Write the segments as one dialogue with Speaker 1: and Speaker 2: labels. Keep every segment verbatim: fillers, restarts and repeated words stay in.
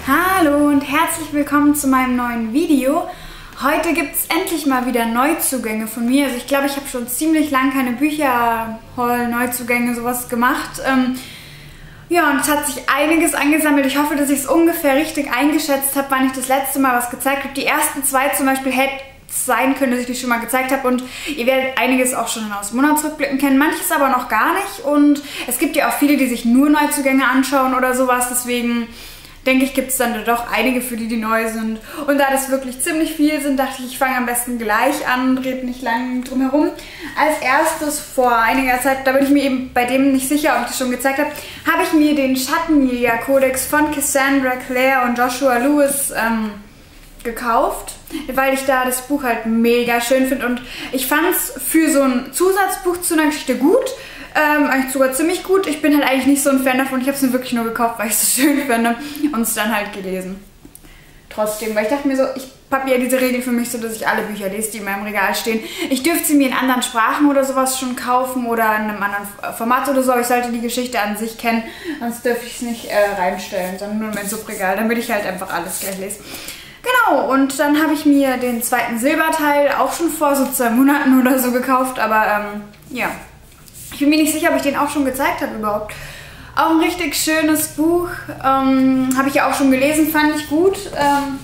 Speaker 1: Hallo und herzlich willkommen zu meinem neuen Video. Heute gibt es endlich mal wieder Neuzugänge von mir. Also ich glaube, ich habe schon ziemlich lange keine Bücherhaul-Neuzugänge sowas gemacht. Ähm, ja, und es hat sich einiges angesammelt. Ich hoffe, dass ich es ungefähr richtig eingeschätzt habe, wann ich das letzte Mal was gezeigt habe. Die ersten zwei zum Beispiel hätte es sein können, dass ich die schon mal gezeigt habe. Und ihr werdet einiges auch schon aus Monatsrückblicken kennen, manches aber noch gar nicht. Und es gibt ja auch viele, die sich nur Neuzugänge anschauen oder sowas. Deswegen denke ich, gibt es dann doch einige, für die, die neu sind. Und da das wirklich ziemlich viel sind, dachte ich, ich fange am besten gleich an und rede nicht lange drum herum. Als erstes vor einiger Zeit, da bin ich mir eben bei dem nicht sicher, ob ich das schon gezeigt habe, habe ich mir den Schattenjäger-Kodex von Cassandra Clare und Joshua Lewis ähm, gekauft, weil ich da das Buch halt mega schön finde. Und ich fand es für so ein Zusatzbuch zu einer Geschichte gut. Ähm, eigentlich sogar ziemlich gut. Ich bin halt eigentlich nicht so ein Fan davon. Ich habe es mir wirklich nur gekauft, weil ich es so schön finde und es dann halt gelesen. Trotzdem, weil ich dachte mir so, ich habe ja diese Regel für mich so, dass ich alle Bücher lese, die in meinem Regal stehen. Ich dürfte sie mir in anderen Sprachen oder sowas schon kaufen oder in einem anderen Format oder so, aber ich sollte die Geschichte an sich kennen, sonst dürfte ich es nicht äh, reinstellen, sondern nur in mein Subregal, damit ich halt einfach alles gleich lese. Genau, und dann habe ich mir den zweiten Silberteil auch schon vor so zwei Monaten oder so gekauft, aber ähm, ja. Ich bin mir nicht sicher, ob ich den auch schon gezeigt habe überhaupt. Auch ein richtig schönes Buch. Ähm, habe ich ja auch schon gelesen, fand ich gut. Ähm,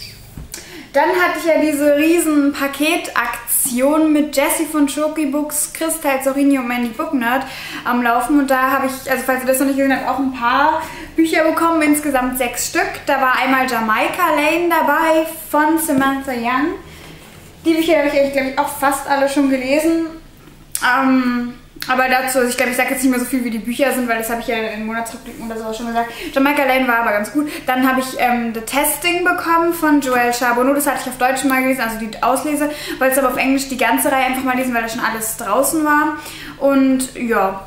Speaker 1: dann hatte ich ja diese riesen Paketaktion mit Jessie von Shoki Books, Christel Zorini und Mandy Booknerd am Laufen. Und da habe ich, also falls ihr das noch nicht gesehen habt, auch ein paar Bücher bekommen, insgesamt sechs Stück. Da war einmal Jamaica Lane dabei von Samantha Young. Die Bücher habe ich eigentlich, glaube ich, auch fast alle schon gelesen. Ähm... Aber dazu, also ich glaube, ich sage jetzt nicht mehr so viel, wie die Bücher sind, weil das habe ich ja in Monatsrückblicken oder so schon gesagt. Jamaica Lane war aber ganz gut. Dann habe ich ähm, The Testing bekommen von Joelle Charbonneau. Das hatte ich auf Deutsch mal gelesen, also die Auslese. Wollte es aber auf Englisch die ganze Reihe einfach mal lesen, weil da schon alles draußen war. Und ja,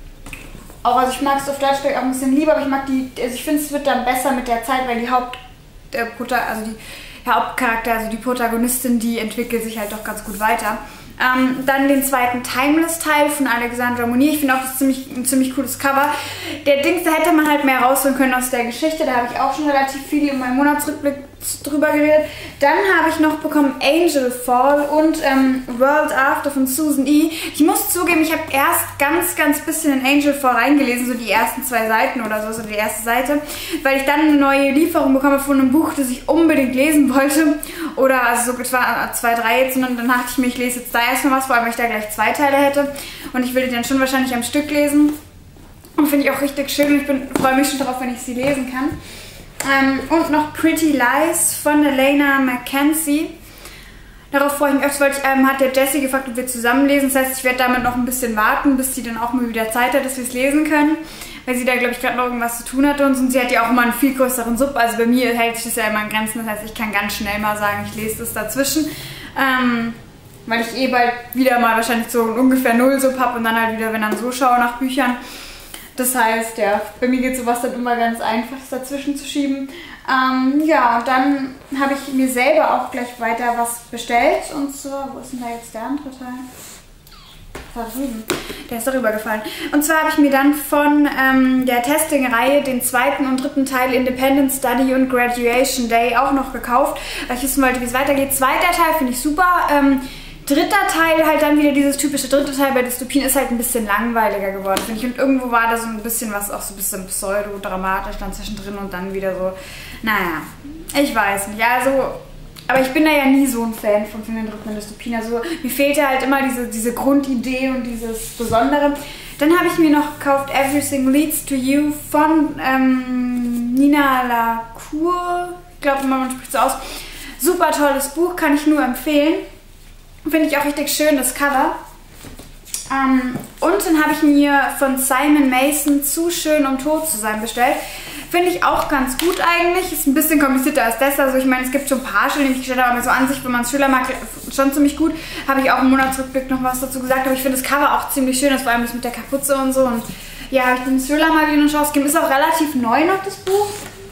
Speaker 1: auch, also ich mag es auf Deutsch auch ein bisschen lieber, aber ich mag die, also ich finde, es wird dann besser mit der Zeit, weil die Haupt, äh, also die Hauptcharakter, also die Protagonistin, die entwickelt sich halt doch ganz gut weiter. Ähm, dann den zweiten Timeless-Teil von Alexandra Monnier. Ich finde auch das ziemlich, ein ziemlich cooles Cover. Der Dings, da hätte man halt mehr rausholen können aus der Geschichte. Da habe ich auch schon relativ viel in meinem Monatsrückblick drüber geredet. Dann habe ich noch bekommen Angel Fall und ähm, World After von Susan E. Ich muss zugeben, ich habe erst ganz, ganz bisschen in Angel Fall reingelesen, so die ersten zwei Seiten oder so, so die erste Seite, weil ich dann eine neue Lieferung bekomme von einem Buch, das ich unbedingt lesen wollte. Oder also so etwa zwei, drei jetzt, und dann dachte ich mir, ich lese jetzt da erstmal was, vor allem weil ich da gleich zwei Teile hätte. Und ich will die dann schon wahrscheinlich am Stück lesen. Und finde ich auch richtig schön. Ich freue mich schon darauf, wenn ich sie lesen kann. Ähm, und noch Pretty Lies von Elena Mackenzie. Darauf freue ich mich öfters, weil ich, ähm, hat der Jessie gefragt, ob wir zusammen lesen. Das heißt, ich werde damit noch ein bisschen warten, bis sie dann auch mal wieder Zeit hat, dass wir es lesen können. Weil sie da, glaube ich, gerade noch irgendwas zu tun hatte und so. Und sie hat ja auch immer einen viel größeren Sub. Also bei mir hält sich das ja immer in Grenzen. Das heißt, ich kann ganz schnell mal sagen, ich lese das dazwischen. Ähm, weil ich eh bald wieder mal wahrscheinlich so ungefähr null Sub habe und dann halt wieder, wenn dann so schaue nach Büchern. Das heißt, ja, bei mir geht sowas dann immer ganz einfach, das dazwischen zu schieben. Ähm, ja, und dann habe ich mir selber auch gleich weiter was bestellt. Und zwar, wo ist denn da jetzt der andere Teil? Da drüben. Der ist darüber gefallen. Und zwar habe ich mir dann von ähm, der Testing-Reihe den zweiten und dritten Teil Independent Study und Graduation Day auch noch gekauft, weil ich wissen wollte, wie es weitergeht. Zweiter Teil finde ich super. Ähm, Dritter Teil, halt dann wieder dieses typische dritte Teil bei Dystopien, ist halt ein bisschen langweiliger geworden, finde ich. Und irgendwo war da so ein bisschen was, auch so ein bisschen pseudo-dramatisch dann zwischendrin und dann wieder so, naja, ich weiß nicht. Also, aber ich bin da ja nie so ein Fan von, von den dritten Dystopien. Also, mir fehlte halt immer diese, diese Grundidee und dieses Besondere. Dann habe ich mir noch gekauft Everything Leads to You von ähm, Nina Lacour. Ich glaube, man spricht so aus. Super tolles Buch, kann ich nur empfehlen. Finde ich auch richtig schön, das Cover. Ähm, und dann habe ich mir von Simon Mason Zu schön, um tot zu sein bestellt. Finde ich auch ganz gut eigentlich. Ist ein bisschen komplizierter als das. Also ich meine, es gibt schon ein paar Schilder, die ich gestellt habe, aber so an sich, wenn man es Schiller mag, schon ziemlich gut. Habe ich auch im Monatsrückblick noch was dazu gesagt. Aber ich finde das Cover auch ziemlich schön. Das vor allem das mit der Kapuze und so. Und ja, habe ich den Thriller mal wieder eine Chance gegeben. Ist auch relativ neu noch, das Buch.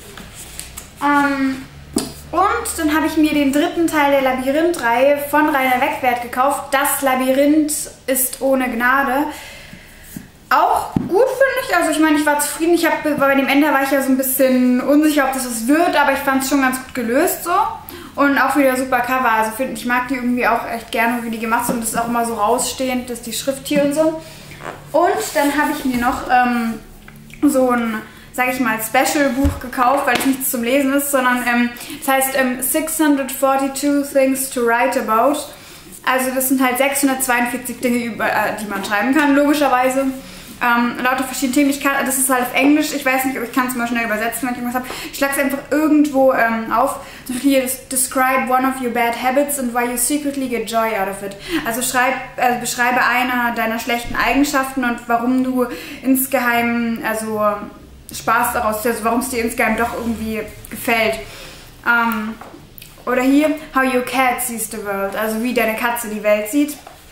Speaker 1: Ähm... Und dann habe ich mir den dritten Teil der Labyrinth-Reihe von Rainer Wegwert gekauft. Das Labyrinth ist ohne Gnade. Auch gut, finde ich. Also ich meine, ich war zufrieden. Ich hab, bei dem Ende war ich ja so ein bisschen unsicher, ob das was wird, aber ich fand es schon ganz gut gelöst so. Und auch wieder super Cover. Also find, ich mag die irgendwie auch echt gerne, wie die gemacht sind. Und das ist auch immer so rausstehend, dass die Schrift hier und so. Und dann habe ich mir noch ähm, so ein, sage ich mal, Special-Buch gekauft, weil es nichts zum Lesen ist, sondern ähm, das heißt ähm, sechshundertforty-two Things to Write About. Also das sind halt sechshundertzweiundvierzig Dinge, über, äh, die man schreiben kann, logischerweise. Ähm, lauter verschiedene Themen. Ich kann, das ist halt auf Englisch. Ich weiß nicht, ob ich kann es mal schnell übersetzen, wenn ich irgendwas habe. Ich schlage es einfach irgendwo ähm, auf. Zum Beispiel hier, describe one of your bad habits and why you secretly get joy out of it. Also schreib, äh, beschreibe eine deiner schlechten Eigenschaften und warum du insgeheim, also Spaß daraus, also warum es dir insgeheim doch irgendwie gefällt. Ähm, oder hier, how your cat sees the world. Also wie deine Katze die Welt sieht.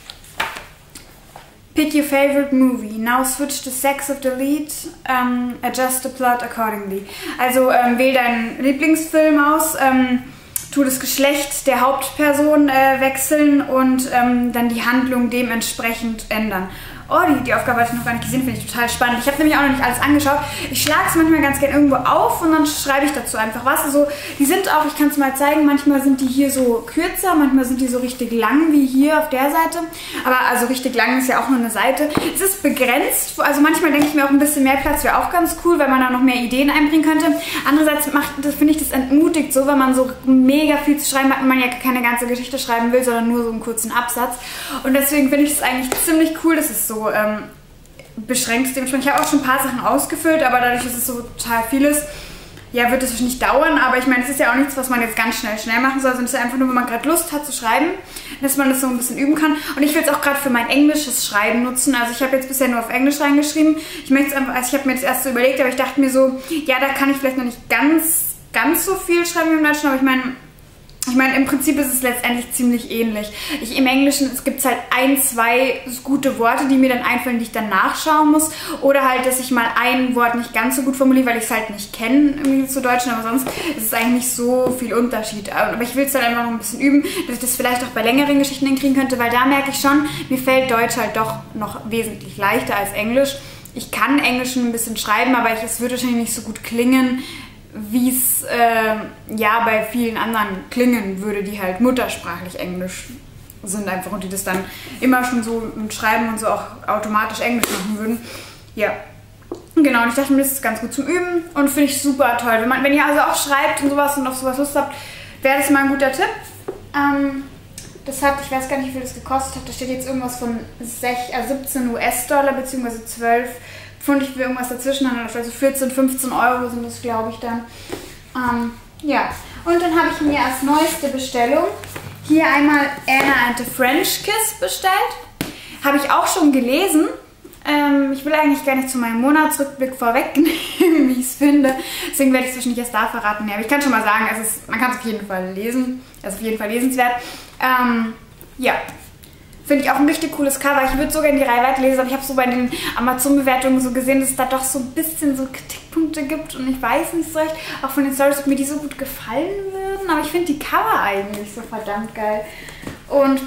Speaker 1: Pick your favorite movie. Now switch the sex of the lead. Um, adjust the plot accordingly. Also ähm, wähl deinen Lieblingsfilm aus, ähm, tu das Geschlecht der Hauptperson äh, wechseln und ähm, dann die Handlung dementsprechend ändern. Oh, die, die Aufgabe hatte ich noch gar nicht gesehen, finde ich total spannend. Ich habe nämlich auch noch nicht alles angeschaut. Ich schlage es manchmal ganz gerne irgendwo auf und dann schreibe ich dazu einfach was. Also die sind auch, ich kann es mal zeigen, manchmal sind die hier so kürzer, manchmal sind die so richtig lang wie hier auf der Seite. Aber also richtig lang ist ja auch nur eine Seite. Es ist begrenzt, also manchmal denke ich mir auch ein bisschen mehr Platz wäre auch ganz cool, weil man da noch mehr Ideen einbringen könnte. Andererseits macht, das finde ich das entmutigt so, wenn man so mega viel zu schreiben hat und man ja keine ganze Geschichte schreiben will, sondern nur so einen kurzen Absatz. Und deswegen finde ich es eigentlich ziemlich cool, dass es so So, ähm, beschränkt dementsprechend. Ich habe auch schon ein paar Sachen ausgefüllt, aber dadurch, dass es so total viel ist, ja, wird es nicht dauern. Aber ich meine, es ist ja auch nichts, was man jetzt ganz schnell schnell machen soll, sondern es ist einfach nur, wenn man gerade Lust hat zu schreiben, dass man das so ein bisschen üben kann. Und ich will es auch gerade für mein englisches Schreiben nutzen. Also ich habe jetzt bisher nur auf Englisch reingeschrieben. Ich möchte es einfach, also ich habe mir das erst so überlegt, aber ich dachte mir so, ja, da kann ich vielleicht noch nicht ganz, ganz so viel schreiben wie im Deutschen, aber ich meine, Ich meine, im Prinzip ist es letztendlich ziemlich ähnlich. Ich, Im Englischen es gibt halt ein, zwei gute Worte, die mir dann einfallen, die ich dann nachschauen muss. Oder halt, dass ich mal ein Wort nicht ganz so gut formuliere, weil ich es halt nicht kenne irgendwie zu Deutschen. Aber sonst ist es eigentlich nicht so viel Unterschied. Aber ich will es dann einfach noch ein bisschen üben, dass ich das vielleicht auch bei längeren Geschichten hinkriegen könnte. Weil da merke ich schon, mir fällt Deutsch halt doch noch wesentlich leichter als Englisch. Ich kann Englisch ein bisschen schreiben, aber ich, es würde wahrscheinlich nicht so gut klingen, wie es äh, ja bei vielen anderen klingen würde, die halt muttersprachlich Englisch sind einfach und die das dann immer schon so mit Schreiben und so auch automatisch Englisch machen würden. Ja, genau, und ich dachte mir, das ist ganz gut zum Üben und finde ich super toll. Wenn, man, wenn ihr also auch schreibt und sowas und auf sowas Lust habt, wäre das mal ein guter Tipp. Ähm, das hat, ich weiß gar nicht, wie viel das gekostet hat, da steht jetzt irgendwas von siebzehn US-Dollar bzw. zwölf Pfund, ich will irgendwas dazwischen haben, also vierzehn, fünfzehn Euro sind das, glaube ich, dann. Ähm, ja, und dann habe ich mir als neueste Bestellung hier einmal Anna and the French Kiss bestellt. Habe ich auch schon gelesen. Ähm, ich will eigentlich gar nicht zu meinem Monatsrückblick vorwegnehmen, wie ich es finde. Deswegen werde ich es wahrscheinlich erst da verraten. Ja, aber ich kann schon mal sagen, es ist, man kann es auf jeden Fall lesen. Es ist auf jeden Fall lesenswert. Ähm, ja. Finde ich auch ein richtig cooles Cover. Ich würde sogar in die Reihe weiterlesen, aber ich habe so bei den Amazon-Bewertungen so gesehen, dass es da doch so ein bisschen so Kritikpunkte gibt und ich weiß nicht so recht, auch von den Storys, ob mir die so gut gefallen würden, aber ich finde die Cover eigentlich so verdammt geil. Und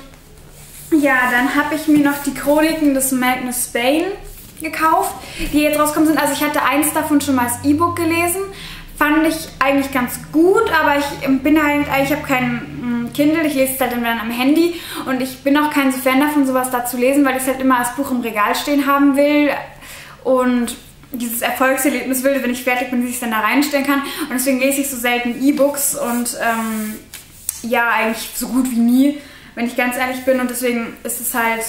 Speaker 1: ja, dann habe ich mir noch die Chroniken des Magnus Bane gekauft, die jetzt rauskommen sind. Also ich hatte eins davon schon mal als E-Book gelesen. Fand ich eigentlich ganz gut, aber ich bin halt, ich habe kein Kindle, ich lese es halt dann am Handy und ich bin auch kein so Fan davon, sowas da zu lesen, weil ich es halt immer als Buch im Regal stehen haben will und dieses Erfolgserlebnis will, wenn ich fertig bin, dass ich es dann da reinstellen kann und deswegen lese ich so selten E-Books und ähm, ja, eigentlich so gut wie nie, wenn ich ganz ehrlich bin und deswegen ist es halt...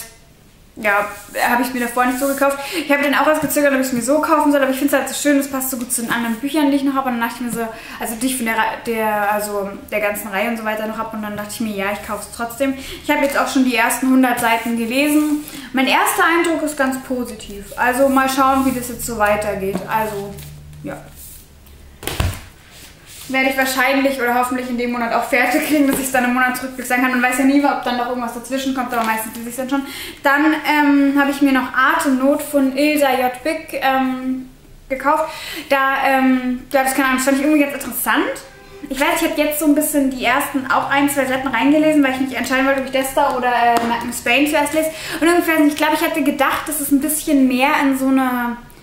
Speaker 1: Ja, habe ich mir davor nicht so gekauft. Ich habe dann auch erst gezögert, ob ich es mir so kaufen soll, aber ich finde es halt so schön, das passt so gut zu den anderen Büchern, die ich noch habe. Und dann dachte ich mir so, also die ich von der, der, also der ganzen Reihe und so weiter noch habe. Und dann dachte ich mir, ja, ich kaufe es trotzdem. Ich habe jetzt auch schon die ersten hundert Seiten gelesen. Mein erster Eindruck ist ganz positiv. Also mal schauen, wie das jetzt so weitergeht. Also, ja. Werde ich wahrscheinlich oder hoffentlich in dem Monat auch fertig kriegen, dass ich es dann im Monatsrückblick sagen kann. Man weiß ja nie, ob dann noch irgendwas dazwischen kommt, aber meistens lese ich es dann schon. Dann ähm, habe ich mir noch Atemnot von Ilsa J. Bick ähm, gekauft. Da, ähm, ja, das, keine Ahnung, das fand ich irgendwie ganz interessant. Ich weiß, ich habe jetzt so ein bisschen die ersten, auch ein, zwei Seiten reingelesen, weil ich mich entscheiden wollte, ob ich das da oder äh, Magnus Bane zuerst lese. Und irgendwie, ich glaube, ich hatte gedacht, dass es ein bisschen mehr in so eine...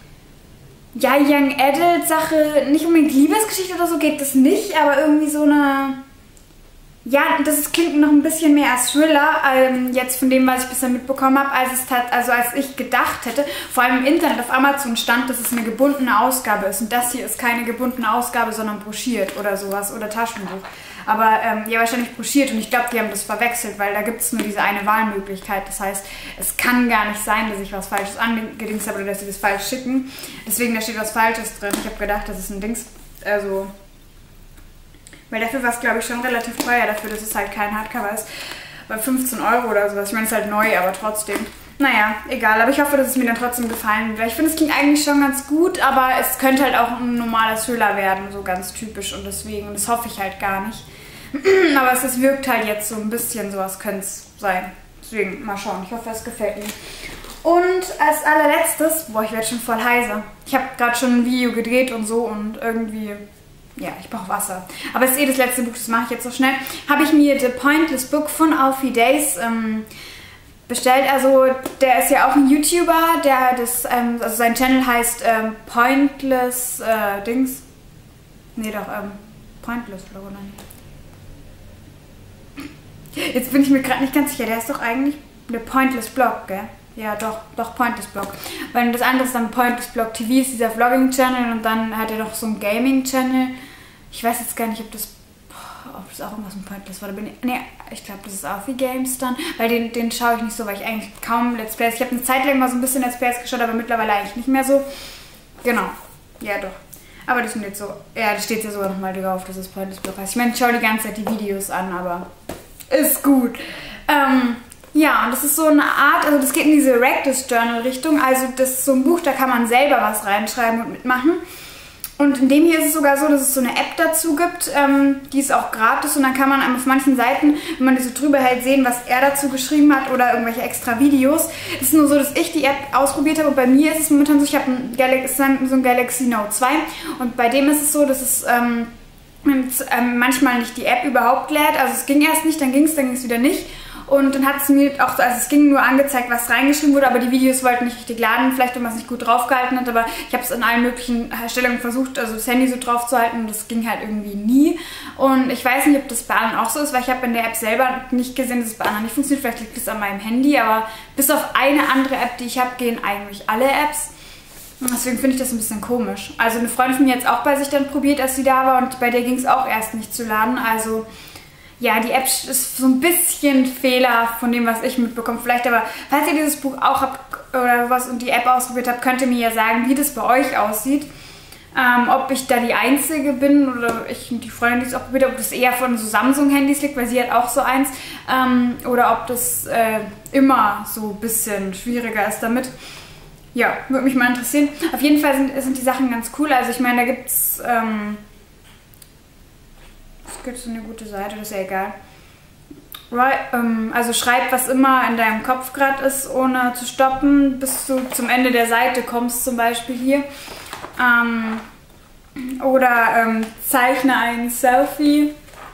Speaker 1: ja, Young Adult Sache, nicht unbedingt Liebesgeschichte oder so geht das nicht, aber irgendwie so eine, ja, das ist, klingt noch ein bisschen mehr als Thriller, ähm, jetzt von dem, was ich bisher mitbekommen habe, als es tat, also als ich gedacht hätte. Vor allem im Internet auf Amazon stand, dass es eine gebundene Ausgabe ist und das hier ist keine gebundene Ausgabe, sondern broschiert oder sowas oder Taschenbuch. Aber ähm, ja, wahrscheinlich broschiert und ich glaube, die haben das verwechselt, weil da gibt es nur diese eine Wahlmöglichkeit. Das heißt, es kann gar nicht sein, dass ich was Falsches angedingst habe oder dass sie das falsch schicken. Deswegen, da steht was Falsches drin. Ich habe gedacht, das ist ein Dings, also, weil dafür war es, glaube ich, schon relativ teuer, dafür, dass es halt kein Hardcover ist. Bei fünfzehn Euro oder sowas. Ich meine, es ist halt neu, aber trotzdem. Naja, egal. Aber ich hoffe, dass es mir dann trotzdem gefallen wird. Ich finde, es klingt eigentlich schon ganz gut, aber es könnte halt auch ein normaler Thriller werden, so ganz typisch. Und deswegen, das hoffe ich halt gar nicht. Aber es, es wirkt halt jetzt so ein bisschen, sowas könnte es sein. Deswegen, mal schauen. Ich hoffe, es gefällt mir. Und als allerletztes, boah, ich werde schon voll heiser. Ich habe gerade schon ein Video gedreht und so und irgendwie, ja, ich brauche Wasser. Aber es ist eh das letzte Buch, das mache ich jetzt so schnell. Habe ich mir The Pointless Book von Alfie Days ähm, bestellt. Also der ist ja auch ein YouTuber, der das, ähm, also sein Channel heißt ähm, Pointless äh, Dings. Nee, doch, ähm, Pointless, glaube ich, nicht. Jetzt bin ich mir gerade nicht ganz sicher, der ist doch eigentlich der Pointless Blog, gell? Ja, doch, doch, Pointless Blog. Weil das andere ist dann Pointless Blog T V, ist dieser Vlogging-Channel und dann hat er doch so einen Gaming-Channel. Ich weiß jetzt gar nicht, ob das, boah, ob das auch irgendwas mit Pointless war. Da bin ich, nee, ich glaube, das ist auch wie Games dann, weil den, den schaue ich nicht so, weil ich eigentlich kaum Let's Plays, ich habe eine Zeit lang mal so ein bisschen Let's Plays geschaut, aber mittlerweile eigentlich nicht mehr so. Genau, ja doch. Aber die sind jetzt so, ja, da steht ja sogar nochmal drauf, dass es Pointless Blog heißt. Ich meine, ich schaue die ganze Zeit die Videos an, aber ist gut. Ähm, ja, und das ist so eine Art, also das geht in diese Rectus Journal Richtung, also das ist so ein Buch, da kann man selber was reinschreiben und mitmachen. Und in dem hier ist es sogar so, dass es so eine App dazu gibt, ähm, die ist auch gratis und dann kann man auf manchen Seiten, wenn man die so drüber hält, sehen, was er dazu geschrieben hat oder irgendwelche extra Videos. Es ist nur so, dass ich die App ausprobiert habe und bei mir ist es momentan so, ich habe ein Galaxy, so ein Galaxy Note zwei und bei dem ist es so, dass es ähm, manchmal nicht die App überhaupt lädt, also es ging erst nicht, dann ging es, dann ging es wieder nicht und dann hat es mir auch so, also es ging nur angezeigt, was reingeschrieben wurde, aber die Videos wollten nicht richtig laden, vielleicht wenn man es nicht gut draufgehalten hat, aber ich habe es in allen möglichen Stellungen versucht, also das Handy so drauf zu halten und das ging halt irgendwie nie und ich weiß nicht, ob das bei anderen auch so ist, weil ich habe in der App selber nicht gesehen, dass es bei anderen nicht funktioniert, vielleicht liegt es an meinem Handy, aber bis auf eine andere App, die ich habe, gehen eigentlich alle Apps. Deswegen finde ich das ein bisschen komisch. Also eine Freundin von mir hat es auch bei sich dann probiert, als sie da war und bei der ging es auch erst nicht zu laden. Also ja, die App ist so ein bisschen Fehler von dem, was ich mitbekomme. Vielleicht aber, falls ihr dieses Buch auch habt oder was und die App ausprobiert habt, könnt ihr mir ja sagen, wie das bei euch aussieht. Ähm, ob ich da die Einzige bin oder ich und die Freundin, die es auch probiert hat, ob das eher von so Samsung-Handys liegt, weil sie hat auch so eins. Ähm, oder ob das äh, immer so ein bisschen schwieriger ist damit. Ja, würde mich mal interessieren. Auf jeden Fall sind, sind die Sachen ganz cool. Also ich meine, da gibt es ähm, es gibt so eine gute Seite, das ist ja egal. Right, ähm, also schreib, was immer in deinem Kopf gerade ist, ohne zu stoppen, bis du zum Ende der Seite kommst, zum Beispiel hier. Ähm, oder ähm, zeichne ein Selfie.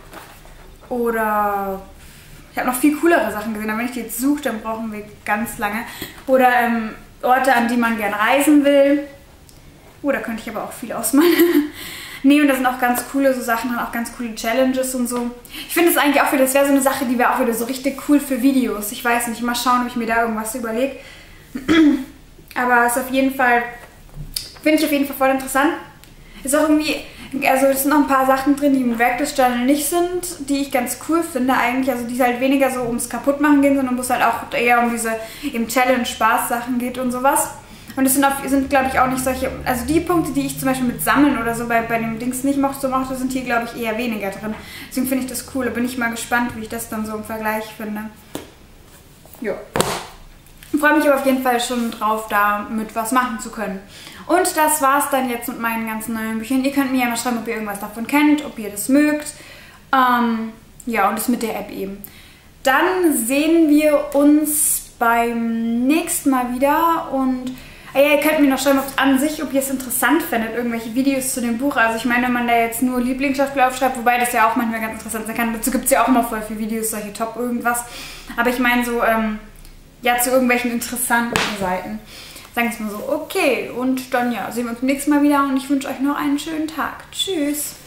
Speaker 1: Oder ich habe noch viel coolere Sachen gesehen, aber wenn ich die jetzt suche, dann brauchen wir ganz lange. Oder ähm, Orte, an die man gern reisen will. Oh, da könnte ich aber auch viel ausmalen. Nee, und da sind auch ganz coole so Sachen, dann auch ganz coole Challenges und so. Ich finde es eigentlich auch wieder, das wäre so eine Sache, die wäre auch wieder so richtig cool für Videos. Ich weiß nicht, mal schauen, ob ich mir da irgendwas überlege. Aber es ist auf jeden Fall, finde ich auf jeden Fall voll interessant. Ist auch irgendwie, also es sind noch ein paar Sachen drin, die im Rectus Journal nicht sind, die ich ganz cool finde eigentlich. Also die halt weniger so ums Kaputtmachen gehen, sondern wo es halt auch eher um diese eben Challenge-Spaß-Sachen geht und sowas. Und es sind, sind glaube ich, auch nicht solche, also die Punkte, die ich zum Beispiel mit Sammeln oder so bei, bei dem Dings nicht mochte, so mochte, sind hier, glaube ich, eher weniger drin. Deswegen finde ich das cool. Da bin ich mal gespannt, wie ich das dann so im Vergleich finde. Ja. Ich freue mich aber auf jeden Fall schon drauf, damit was machen zu können. Und das war's dann jetzt mit meinen ganzen neuen Büchern. Ihr könnt mir ja mal schreiben, ob ihr irgendwas davon kennt, ob ihr das mögt. Ähm, ja, und das mit der App eben. Dann sehen wir uns beim nächsten Mal wieder und ja, ihr könnt mir noch schreiben, ob an sich, ob ihr es interessant findet, irgendwelche Videos zu dem Buch. Also ich meine, wenn man da jetzt nur Lieblingsschauspieler aufschreibt, wobei das ja auch manchmal ganz interessant sein kann. Dazu gibt es ja auch immer voll viele Videos, solche Top irgendwas. Aber ich meine so, ähm, ja, zu irgendwelchen interessanten Seiten. sagen wir es mal so, okay. Und dann ja, sehen wir uns beim nächsten Mal wieder und ich wünsche euch noch einen schönen Tag. Tschüss!